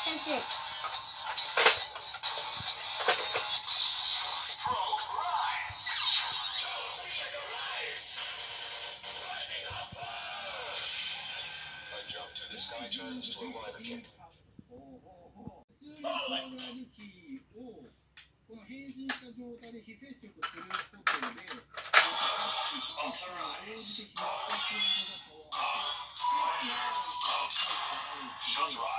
先生。 この変身した状態で非接触することで、応じて必殺技が加わって、